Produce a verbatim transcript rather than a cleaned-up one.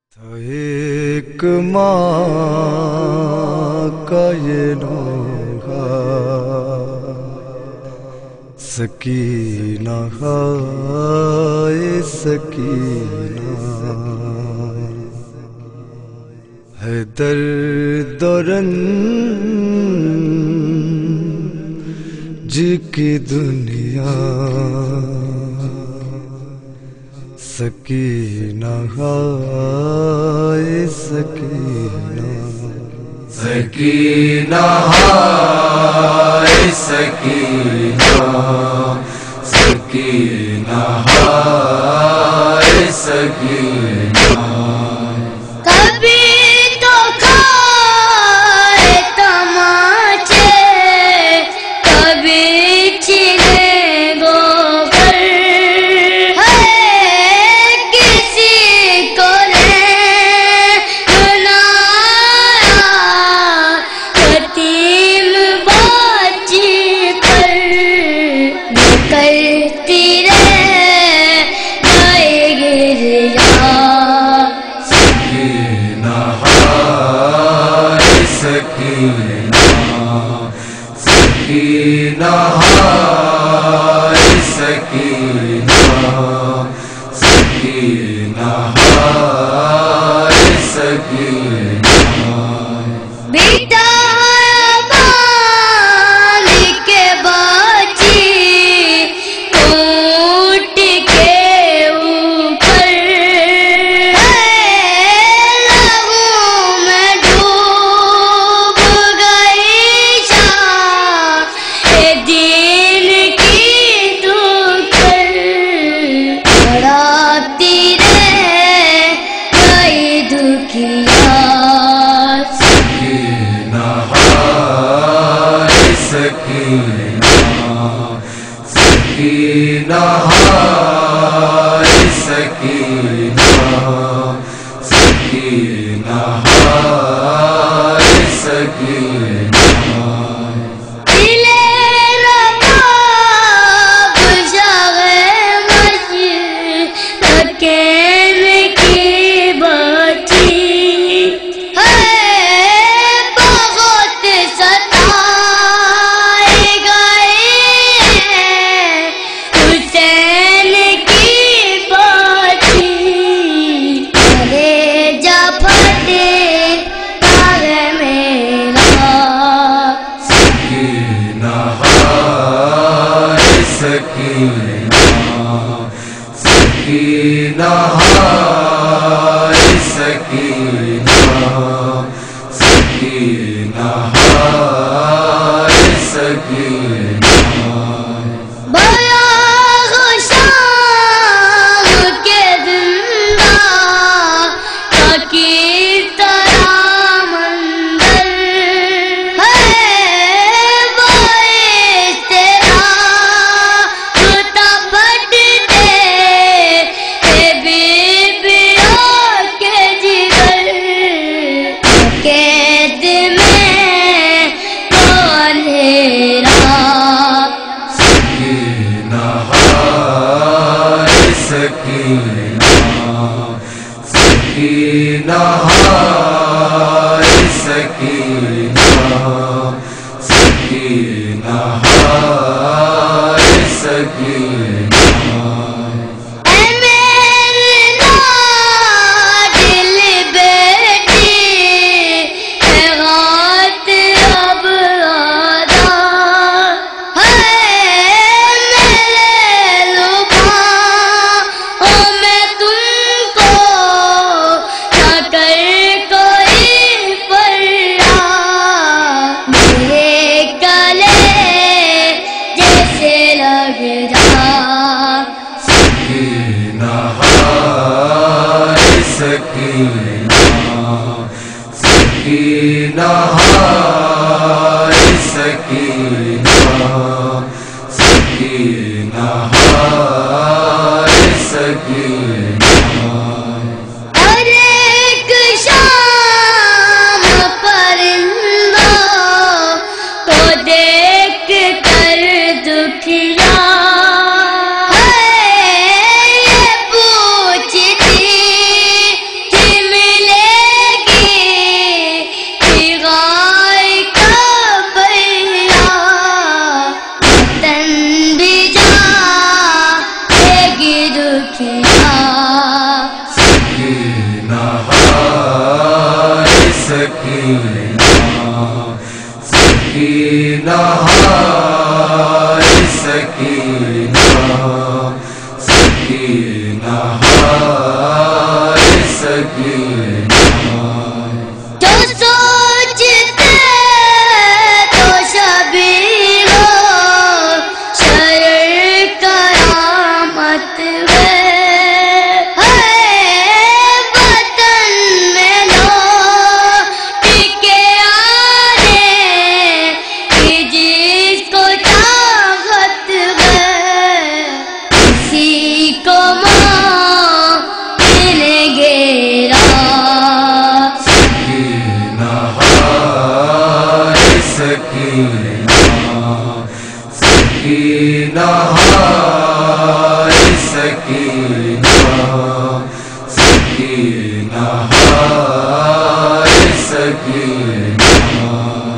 تھا ایک ماں کا یہ نوحہ، سکینہ ہائے سکینہ، ہے درد و رنج کی دنیا، سکینہ ہائے سکینہ، سکینہ ہائے سکینہ، سکینہ ہائے سکینہ، کبھی تو کھائے تماچے، کبھی چھینے گوبر، ہے کسی کو نے بنایا یتیم بچی پر، نکلتی رہ گئے گریا، سکینہ ہائے سکینہ، سکینہ ہائے سکینہ، سکینہ ہائے سکینہ، بیٹا بال کے باچی اونٹ کے اوپر، لہو میں ڈوب گئی شاہ دین کی دکر، تڑپتی رہ گئی دکھیا، سکینہ ہائے سکینہ، سکینہ ہائے سکینہ، سکینہ ہائے سکینہ، دل رباب شاہ مشرقین کی بچی، ہے بہت ستائے گئے حسین کی بچی، کلیجہ پھٹے گا میرا، سکینہ ہائے سکینہ، سکینہ ہائے سکینہ، سکینہ ہائے سکینہ، بیاغ شام کے زندہ کی طرح منظر، ہے باعث تیرا جوتا پھٹتے اے بیبیوں کے جگر، قید میں تو اندھیرا، سکینہ ہائے سکینہ، سکینہ ہائے سکینہ، سکینہ ہائے سکینہ، اے میری لاڈلی بیٹی، اے غات اب آدھا، ہے میرے لباں میں تم کو نہ کر کوئی پرواہ، میرے گلے جیسے لگ جا، سکینہ ہائے سکینہ، سکینہ ہائے سکینہ، سکینہ ہائے سکینہ، ہر ایک شام پرندوں کو دیکھ کر دکھیا، ہے یہ پوچھتی تھی سکینہ سکینہ ہائے سکینہ سکینہ ہائے سکینہ جو سوچتے تو شبیہ شرر کرامت ہے وطن میں لوٹ کے آنے کی جس کو چاہت ہے اسی کو موت نے گھیرا سکینہ ہائے سکینہ سکینہ ہائے سکینہ سکینہ ہائے سکینہ